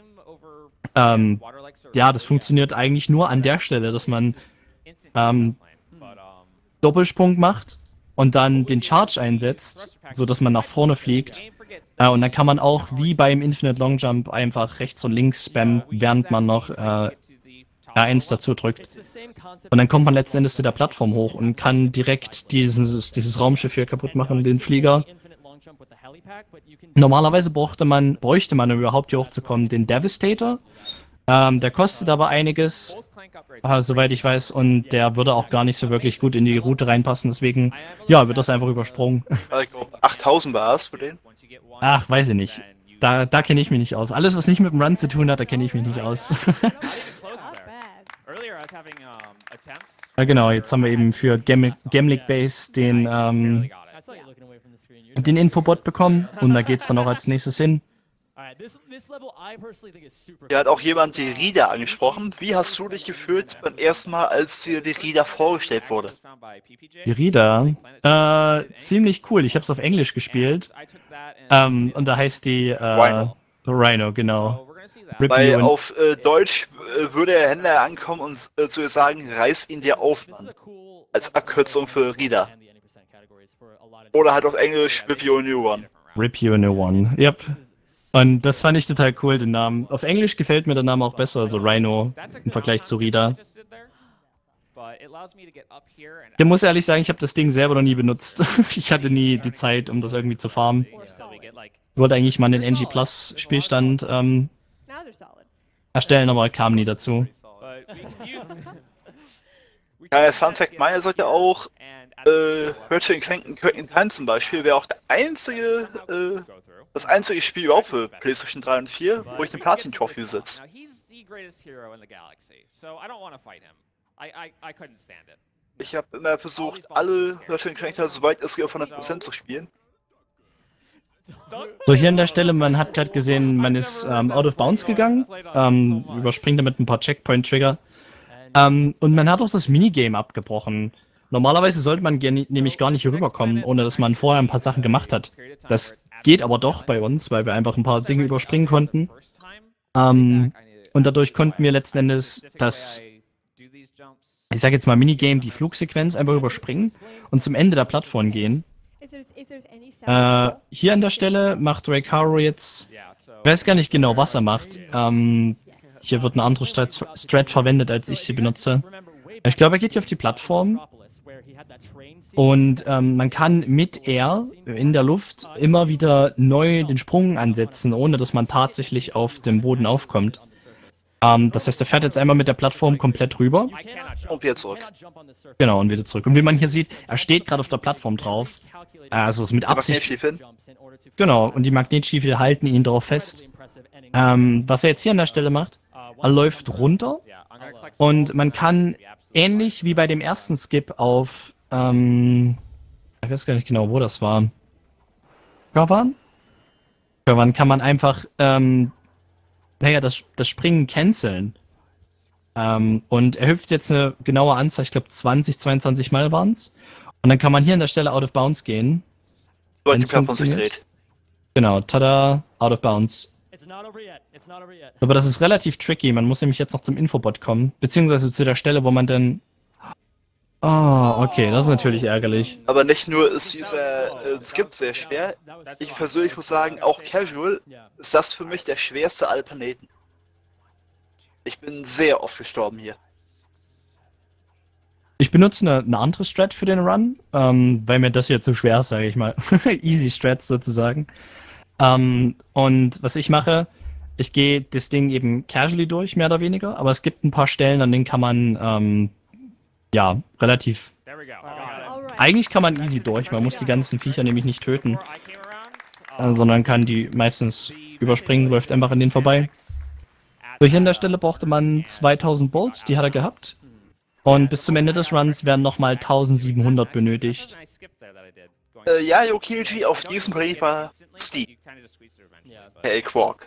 ähm, ja, das funktioniert eigentlich nur an der Stelle, dass man ähm, Doppelsprung macht und dann den Charge einsetzt, so dass man nach vorne fliegt. Äh, und dann kann man auch wie beim Infinite Long Jump einfach rechts und links spammen, während man noch äh, R eins dazu drückt. Und dann kommt man letzten Endes zu der Plattform hoch und kann direkt dieses, dieses Raumschiff hier kaputt machen, den Flieger. Normalerweise bräuchte man, bräuchte man, um überhaupt hier hochzukommen, den Devastator. Ähm, der kostet aber einiges, äh, soweit ich weiß, und der würde auch gar nicht so wirklich gut in die Route reinpassen, deswegen, ja, wird das einfach übersprungen. Ich glaube, achttausend war es für den. Ach, weiß ich nicht. Da, da kenne ich mich nicht aus. Alles, was nicht mit dem Run zu tun hat, da kenne ich mich nicht aus. Not bad. Ja, genau, jetzt haben wir eben für Gem Gemlik Base den, ähm, den Infobot bekommen und da geht's dann auch als nächstes hin. Hier hat auch jemand die Reader angesprochen. Wie hast du dich gefühlt beim ersten Mal, als dir die Reader vorgestellt wurde? Die Reader, äh, ziemlich cool. Ich habe es auf Englisch gespielt. Ähm, und da heißt die, äh, Rhino. Rhino, genau. Rip Weil you and- auf äh, Deutsch äh, würde der Händler ankommen und äh, zu ihr sagen, reiß ihn dir auf, Mann. Als Abkürzung für Reader. Oder halt auf Englisch, Rip you a new one. Rip you a new one. Yep. Und das fand ich total cool, den Namen. Auf Englisch gefällt mir der Name auch besser, also Rhino, im Vergleich zu Reader. Ich muss ehrlich sagen, ich habe das Ding selber noch nie benutzt. Ich hatte nie die Zeit, um das irgendwie zu farmen. Or solid. Ich wollte eigentlich mal einen N G Plus Spielstand ähm, Now they're solid. erstellen, aber kam nie dazu. Ja, Fun Fact meiner Seite auch, äh, Ratchet and Clank Crack in Time zum Beispiel wäre auch der einzige, äh, das einzige Spiel überhaupt für PlayStation drei und vier, wo ich eine Platin-Trophy besitze. Ich habe immer versucht, alle Ratchet and Clank soweit es geht auf hundert Prozent zu spielen. So, hier an der Stelle, man hat gerade gesehen, man ist ähm, out of bounds gegangen, ähm, überspringt damit ein paar Checkpoint-Trigger. Ähm, und man hat auch das Minigame abgebrochen. Normalerweise sollte man nämlich gar nicht hier rüberkommen, ohne dass man vorher ein paar Sachen gemacht hat. Das geht aber doch bei uns, weil wir einfach ein paar Dinge überspringen konnten. Ähm, und dadurch konnten wir letzten Endes das, ich sag jetzt mal Minigame, die Flugsequenz einfach überspringen und zum Ende der Plattform gehen. Äh, hier an der Stelle macht Raikaro jetzt, ich weiß gar nicht genau, was er macht. Ähm, hier wird eine andere Strat, Strat verwendet, als ich sie benutze. Ich glaube, er geht hier auf die Plattform und ähm, man kann mit R in der Luft immer wieder neu den Sprung ansetzen, ohne dass man tatsächlich auf dem Boden aufkommt. Ähm, das heißt, er fährt jetzt einmal mit der Plattform komplett rüber. Und wieder zurück. Genau, und wieder zurück. Und wie man hier sieht, er steht gerade auf der Plattform drauf. Also ist mit Absicht. Genau, und die Magnetstiefel halten ihn darauf fest. Ähm, was er jetzt hier an der Stelle macht, er läuft runter und man kann ähnlich wie bei dem ersten Skip auf, ähm, ich weiß gar nicht genau, wo das war. Körpern? Körpern kann man einfach, ähm, naja, das, das Springen canceln. Ähm, und er hüpft jetzt eine genaue Anzahl, ich glaube zwanzig, zweiundzwanzig Mal waren es. Und dann kann man hier an der Stelle out of bounds gehen. So, die Plattform sich dreht. Genau, tada, out of bounds. Aber das ist relativ tricky, man muss nämlich jetzt noch zum Infobot kommen. Beziehungsweise zu der Stelle, wo man dann... Oh, okay, das ist natürlich ärgerlich. Aber nicht nur ist dieser äh, Skip sehr schwer, ich persönlich muss sagen, auch Casual ist das für mich der schwerste aller Planeten. Ich bin sehr oft gestorben hier. Ich benutze eine, eine andere Strat für den Run, ähm, weil mir das hier zu schwer ist, sage ich mal. Easy Strats sozusagen. Ähm, und was ich mache, ich gehe das Ding eben casually durch, mehr oder weniger, aber es gibt ein paar Stellen, an denen kann man, ähm, ja, relativ... Eigentlich kann man easy durch, man muss die ganzen Viecher nämlich nicht töten, äh, sondern kann die meistens überspringen, läuft einfach an denen vorbei. So, hier an der Stelle brauchte man zweitausend Bolts, die hat er gehabt. Und bis zum Ende des Runs werden nochmal eintausendsiebenhundert benötigt. Äh, ja, Yokiji, auf diesem Play war Steve. Hey, Quark.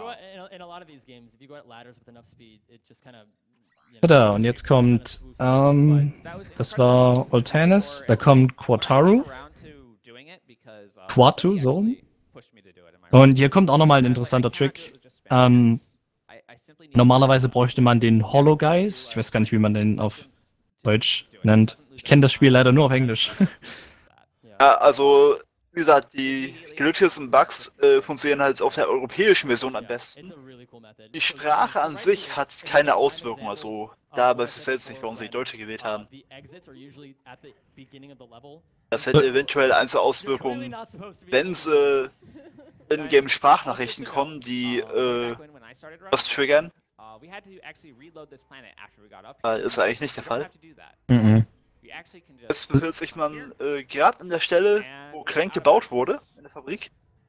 Tada, und jetzt kommt, ähm, das war Oltanis, da kommt Quataru. Quatu, so. Und hier kommt auch nochmal ein interessanter Trick. Ähm, Normalerweise bräuchte man den Hollow Guys. Ich weiß gar nicht, wie man den auf Deutsch nennt. Ich kenne das Spiel leider nur auf Englisch. Ja, also, wie gesagt, die Glitches und Bugs äh, funktionieren halt auf der europäischen Version am besten. Die Sprache an sich hat keine Auswirkungen, also da weiß ich selbst nicht, warum sie die Deutsche gewählt haben. Das hätte eventuell einzelne Auswirkungen, wenn sie in-game Sprachnachrichten kommen, die äh, was triggern. Das ist eigentlich nicht der Fall. Mhm. Jetzt befindet sich man äh, gerade an der Stelle, wo Clank gebaut wurde, in der Fabrik.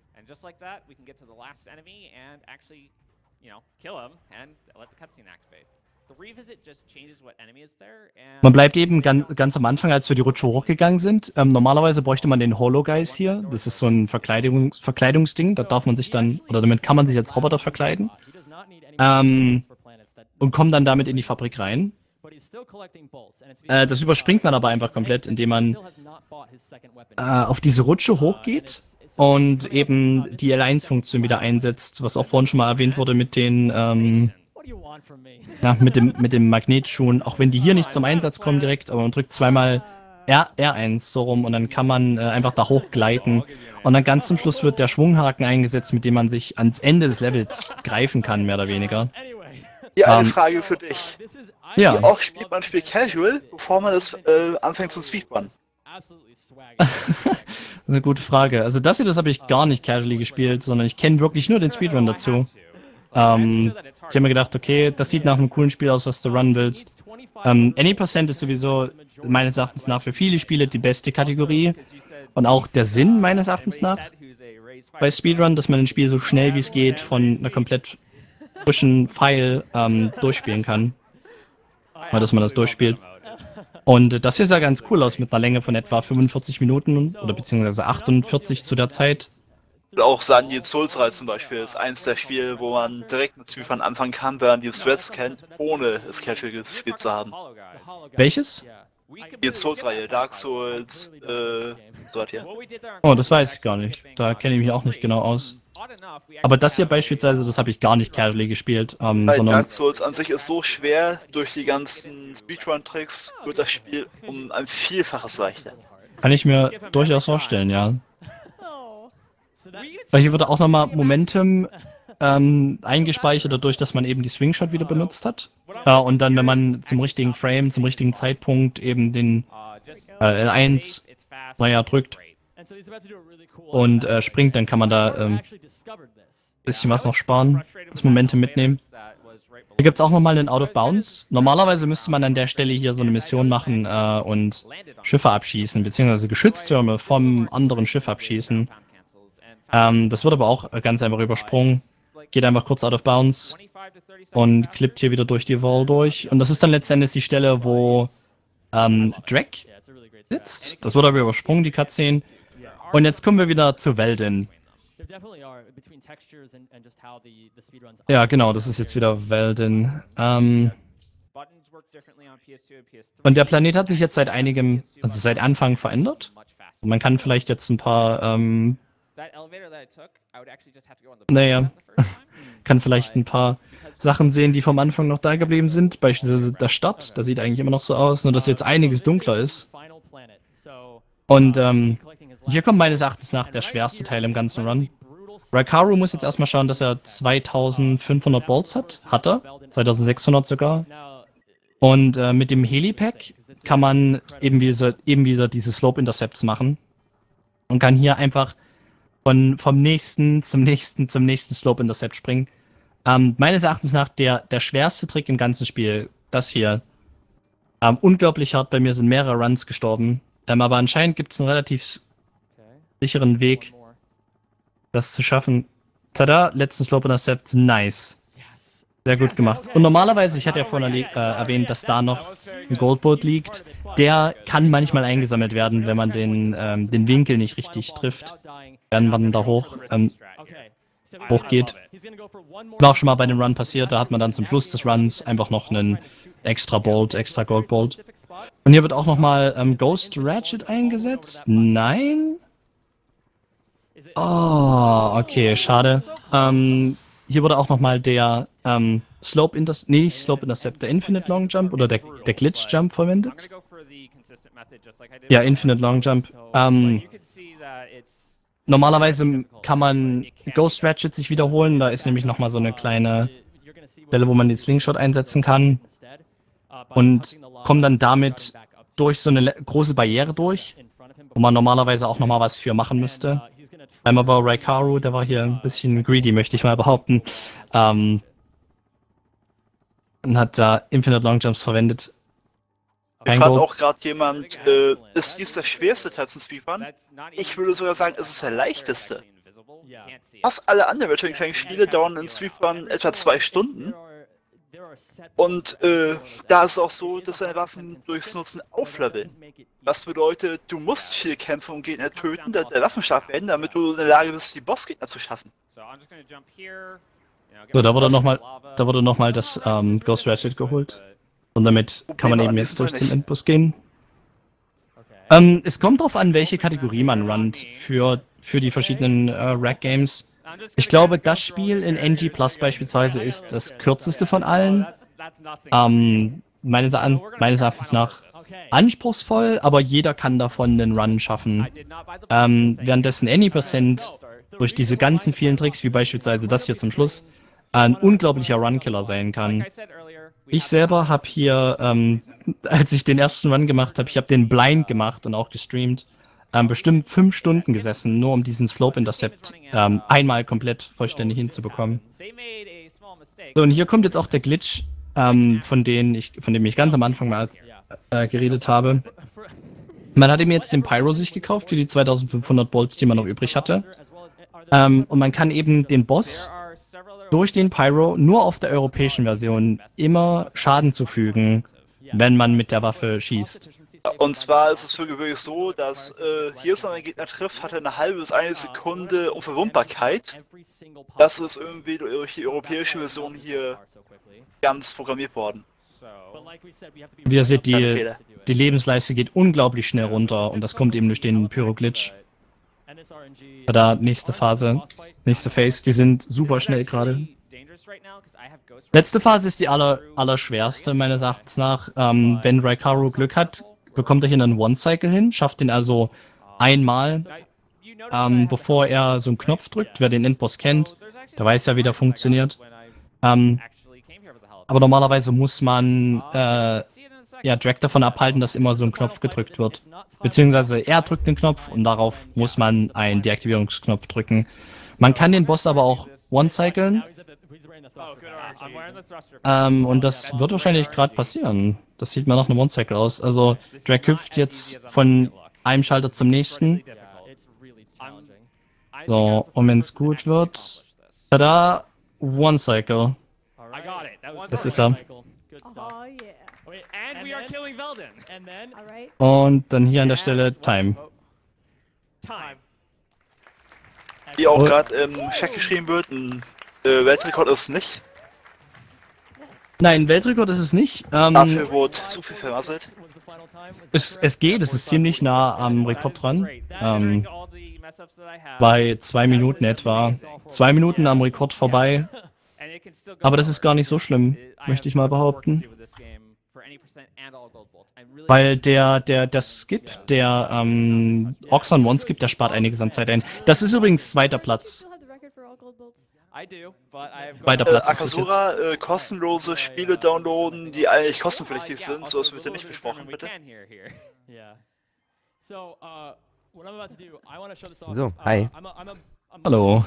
Man bleibt eben ganz, ganz am Anfang, als wir die Rutsche hochgegangen sind. Ähm, normalerweise bräuchte man den Hollow Guys hier. Das ist so ein Verkleidung, Verkleidungsding. Da darf man sich dann, oder damit kann man sich als Roboter verkleiden. Ähm, und kommt dann damit in die Fabrik rein. Äh, das überspringt man aber einfach komplett, indem man äh, auf diese Rutsche hochgeht und eben die L eins Funktion wieder einsetzt, was auch vorhin schon mal erwähnt wurde mit den ähm, ja, mit dem mit dem Magnetschuhen, auch wenn die hier nicht zum Einsatz kommen direkt, aber man drückt zweimal R, R eins so rum und dann kann man äh, einfach da hochgleiten und dann ganz zum Schluss wird der Schwunghaken eingesetzt, mit dem man sich ans Ende des Levels greifen kann, mehr oder weniger. Hier eine Um, Frage für dich. Ja. Wie oft spielt man Spiel Casual, bevor man das äh, anfängt zu Speedrun? Das ist eine gute Frage. Also das hier, das habe ich gar nicht casually gespielt, sondern ich kenne wirklich nur den Speedrun dazu. Ähm, ich habe mir gedacht, okay, das sieht nach einem coolen Spiel aus, was du runnen willst. Ähm, Any Percent ist sowieso meines Erachtens nach für viele Spiele die beste Kategorie und auch der Sinn meines Erachtens nach bei Speedrun, dass man ein Spiel so schnell wie es geht von einer komplett frischen File ähm, durchspielen kann. Oder dass man das durchspielt. Und das hier sah ganz cool aus mit einer Länge von etwa fünfundvierzig Minuten oder beziehungsweise achtundvierzig zu der Zeit. Auch Sandy Souls-Reihe zum Beispiel ist eins der Spiele, wo man direkt mit Speedrun anfangen kann, wenn man die Threads kennt, ohne es casual gespielt zu haben. Welches? Die Souls-Reihe, Dark Souls, äh, so hat hier. Oh, das weiß ich gar nicht. Da kenne ich mich auch nicht genau aus. Aber das hier beispielsweise, das habe ich gar nicht casually gespielt. Ähm, Weil sondern Dark Souls an sich ist so schwer, durch die ganzen Speedrun-Tricks wird das Spiel um ein Vielfaches leichter. Kann ich mir durchaus vorstellen, ja. Weil hier wurde auch nochmal Momentum ähm, eingespeichert, dadurch, dass man eben die Swingshot wieder benutzt hat. Ja, und dann, wenn man zum richtigen Frame, zum richtigen Zeitpunkt eben den äh, L eins, naja, drückt und äh, springt, dann kann man da ähm, bisschen was noch sparen, das Momentum mitnehmen. Hier gibt es auch nochmal einen Out of Bounds. Normalerweise müsste man an der Stelle hier so eine Mission machen äh, und Schiffe abschießen, beziehungsweise Geschütztürme vom anderen Schiff abschießen. Ähm, das wird aber auch ganz einfach übersprungen. Geht einfach kurz out of bounds und klippt hier wieder durch die Wall durch. Und das ist dann letztendlich die Stelle, wo ähm, Drake sitzt. Das wurde aber übersprungen, die Cutscene. Und jetzt kommen wir wieder zu Weldon. Ja, genau, das ist jetzt wieder Weldon. Ähm, und der Planet hat sich jetzt seit einigem, also seit Anfang verändert. Und man kann vielleicht jetzt ein paar ähm, Naja, kann vielleicht ein paar Sachen sehen, die vom Anfang noch da geblieben sind. Beispielsweise der Start, das sieht eigentlich immer noch so aus, nur dass jetzt einiges dunkler ist. Und ähm, hier kommt meines Erachtens nach der schwerste Teil im ganzen Run. Raikaru muss jetzt erstmal schauen, dass er zweitausendfünfhundert Bolts hat. Hat er. zweitausendsechshundert sogar. Und äh, mit dem Helipack kann man eben wieder, eben wieder diese Slope Intercepts machen. Und kann hier einfach Von, vom nächsten zum nächsten zum nächsten Slope Intercept springen. Ähm, meines Erachtens nach der, der schwerste Trick im ganzen Spiel, das hier. Ähm, unglaublich hart, bei mir sind mehrere Runs gestorben. Ähm, aber anscheinend gibt es einen relativ sicheren Weg, das zu schaffen. Tada, letzten Slope Intercept, nice. Sehr gut gemacht. Und normalerweise, ich hatte ja vorhin äh, erwähnt, dass da noch ein Goldboat liegt. Der kann manchmal eingesammelt werden, wenn man den, ähm, den Winkel nicht richtig trifft. Wenn man da hoch, ähm, hochgeht. War auch schon mal bei dem Run passiert, da hat man dann zum Schluss des Runs einfach noch einen extra Bolt, extra Goldbolt. Und hier wird auch nochmal ähm, Ghost Ratchet eingesetzt. Nein? Oh, okay, schade. Ähm, hier wurde auch nochmal der ähm, Slope Intercept, nee, nicht Slope Intercept, der Infinite Long Jump oder der, der Glitch Jump verwendet. Ja, Infinite Long Jump. Ähm, normalerweise kann man Ghost Ratchet sich wiederholen, da ist nämlich nochmal so eine kleine Stelle, wo man den Slingshot einsetzen kann und kommt dann damit durch so eine große Barriere durch, wo man normalerweise auch nochmal was für machen müsste. Einmal bei Raikaru, der war hier ein bisschen greedy, möchte ich mal behaupten. Ähm, und hat da Infinite Long Jumps verwendet. Ich fragt auch gerade jemand, äh, ist dies der schwerste Teil zum Speedrun? Ich würde sogar sagen, es ist der leichteste. Fast alle anderen Ratchet and Clank Spiele dauern im Speedrun etwa zwei Stunden. Und äh, da ist es auch so, dass deine Waffen durchs Nutzen aufleveln. Was bedeutet, du musst viel kämpfen und Gegner töten, der, der Waffen stark werden, damit du in der Lage bist, die Bossgegner zu schaffen. So, da wurde nochmal da wurde noch mal das ähm, Ghost Ratchet geholt. Und damit kann man eben jetzt durch zum Endboss gehen. Ähm, es kommt darauf an, welche Kategorie man runnt für, für die verschiedenen äh, Rack-Games. Ich glaube, das Spiel in N G Plus beispielsweise ist das kürzeste von allen. Ähm, meines, An meines Erachtens nach anspruchsvoll, aber jeder kann davon einen Run schaffen. Ähm, währenddessen Any Percent durch diese ganzen vielen Tricks, wie beispielsweise das hier zum Schluss, ein unglaublicher Run-Killer sein kann. Ich selber habe hier, ähm, als ich den ersten Run gemacht habe, ich habe den blind gemacht und auch gestreamt, ähm, bestimmt fünf Stunden gesessen, nur um diesen Slope Intercept ähm, einmal komplett vollständig hinzubekommen. So, und hier kommt jetzt auch der Glitch, ähm, von denen ich, von dem ich ganz am Anfang mal äh, geredet habe. Man hatte mir jetzt den Pyro sich gekauft für die zweitausendfünfhundert Bolts, die man noch übrig hatte. Ähm, und man kann eben den Boss durch den Pyro nur auf der europäischen Version immer Schaden zufügen, wenn man mit der Waffe schießt. Und zwar ist es für gewöhnlich so, dass äh, hier so ein Gegner trifft, hat er eine halbe bis eine Sekunde Unverwundbarkeit. Das ist irgendwie durch die europäische Version hier ganz programmiert worden. Wie ihr seht, die, die Lebensleiste geht unglaublich schnell runter und das kommt eben durch den Pyro-Glitch. Da, nächste Phase, nächste Phase, die sind super schnell gerade. Letzte Phase ist die aller, allerschwerste, meines Erachtens nach. Ähm, wenn Raikaru Glück hat, bekommt er hier einen One-Cycle hin, schafft ihn also einmal, ähm, bevor er so einen Knopf drückt. Wer den Endboss kennt, der weiß ja, wie der funktioniert. Ähm, aber normalerweise muss man äh, ja, Drag davon abhalten, dass immer so ein Knopf gedrückt wird. Beziehungsweise er drückt den Knopf und darauf muss man einen Deaktivierungsknopf drücken. Man kann den Boss aber auch One-Cyclen. Ähm, und das wird wahrscheinlich gerade passieren. Das sieht mal nach einem One-Cycle aus. Also Drag hüpft jetzt von einem Schalter zum nächsten. So, und wenn es gut wird, tada, One-Cycle. Das ist er. Und dann hier an der Stelle Time. Wie auch gerade im Chat geschrieben wird, ein äh, Weltrekord ist es nicht. Nein, Weltrekord ist es nicht. Ähm, Dafür wurde zu viel vermasselt. Es, es geht, es ist ziemlich nah am Rekord dran. Ähm, bei zwei Minuten etwa. Zwei Minuten am Rekord vorbei. Aber das ist gar nicht so schlimm, möchte ich mal behaupten. Weil der, der, der Skip, der ähm, Oxon One Skip, der spart einiges an Zeit ein. Das ist übrigens zweiter Platz. Zweiter Platz äh, ist das jetzt. Akasura, äh, kostenlose Spiele downloaden, die eigentlich kostenpflichtig sind, so das wird ja nicht besprochen, bitte. So, hi. Hallo.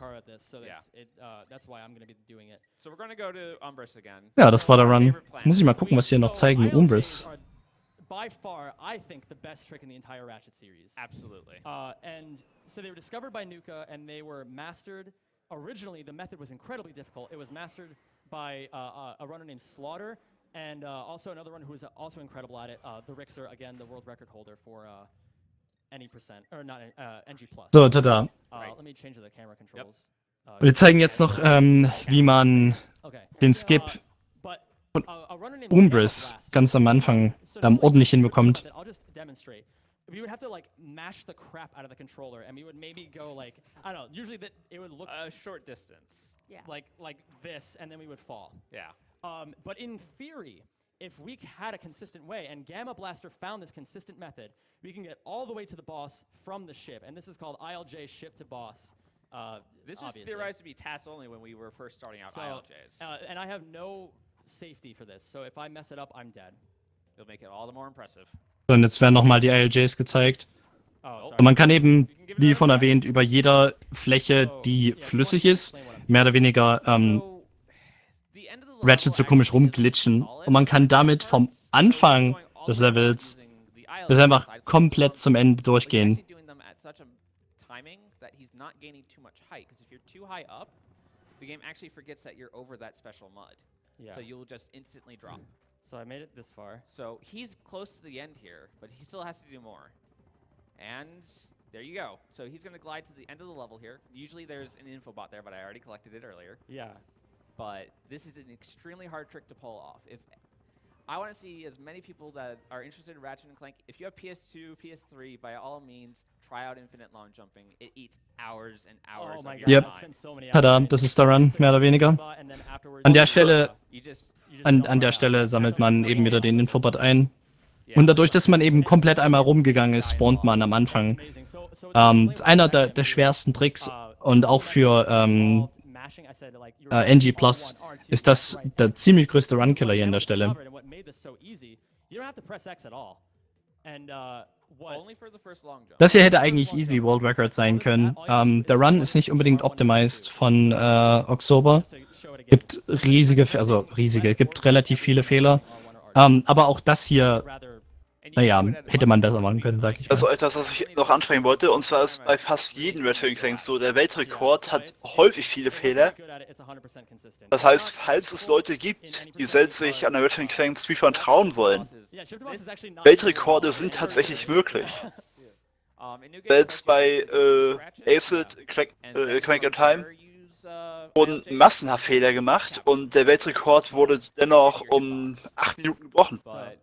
Ja, das war der Run. Jetzt muss ich mal gucken, was hier noch zeigen. Umbris. By far, I think the best trick in the entire Ratchet series. Absolutely. Uh, and so they were discovered by Nuka, and they were mastered. Originally, the method was incredibly difficult. It was mastered by uh, a runner named Slaughter, and uh, also another one who was also incredible at it, uh, the Rixer, again, the world record holder for uh, any percent, or not, uh, N G plus. So, tada. Uh, let me change the camera controls. Uh, Wir zeigen jetzt noch, ähm, wie man den Skip von Umbris ganz am Anfang ähm, ordentlich hinbekommt. We would have to like mash the crap out of the controller, and we would maybe go like I don't know. Usually that it would look a short distance, yeah, like like this, and then we would fall. Yeah. Um, but in theory, if we had a consistent way, and Gamma Blaster found this consistent method, we can get all the way to the boss from the ship, and this is called I L J ship to boss. Uh, this was obviously. theorized to be task only when we were first starting out so, I L Js. Uh, and I have no safety for this, so if I mess it up, I'm dead. It'll make it all the more impressive. Und jetzt werden nochmal die I L Js gezeigt. Und man kann eben, wie von erwähnt, über jeder Fläche, die flüssig ist, mehr oder weniger ähm, Ratchet so komisch rumglitschen. Und man kann damit vom Anfang des Levels bis einfach komplett zum Ende durchgehen. So I made it this far. So he's close to the end here, but he still has to do more. And there you go. So he's going to glide to the end of the level here. Usually there's an infobot there, but I already collected it earlier. Yeah. But this is an extremely hard trick to pull off. If I want to see as many people that are interested in Ratchet and Clank, if you have P S two, P S three, by all means, try out Infinite Long Jumping. It eats hours and hours oh my of God. your Yep. time. So Tada, das ist der Run, mehr oder weniger. An der Stelle, an, an der Stelle sammelt man eben wieder den Infobot ein. Und dadurch, dass man eben komplett einmal rumgegangen ist, spawnt man am Anfang. Ähm, einer der, der schwersten Tricks und auch für ähm, äh, N G Plus ist das der ziemlich größte Run-Killer hier an der Stelle. Das hier hätte eigentlich easy World Record sein können. Ähm, der Run ist nicht unbedingt optimized von äh, Oxober. Gibt riesige, Fe- also riesige, gibt relativ viele Fehler. Ähm, aber auch das hier, naja, hätte man besser machen können, sag ich mal. Also etwas, was ich noch ansprechen wollte, und zwar ist bei fast jedem Ratchet Clank so, der Weltrekord hat häufig viele Fehler. Das heißt, falls es Leute gibt, die selbst sich an der Ratchet Clank Streetfun trauen wollen, Weltrekorde sind tatsächlich möglich. Selbst bei äh, Acid, Clank, äh, Clank in Time wurden massenhaft Fehler gemacht und der Weltrekord wurde dennoch um acht Minuten gebrochen.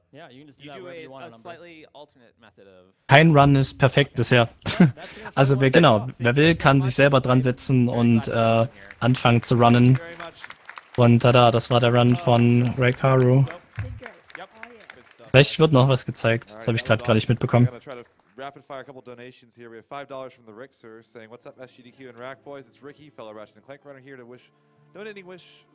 Kein Run ist perfekt bisher. Also wer genau, wer will, kann sich selber dran setzen und äh, anfangen zu runnen. Und tada, das war der Run von Raikaru. Vielleicht wird noch was gezeigt, das habe ich gerade gar nicht mitbekommen. Rapid fire a couple donations here. We have five dollars from the Rixer saying, "What's up, S G D Q and Rack Boys? It's Ricky, fellow Ratchet and Clank runner here to wish, donating wish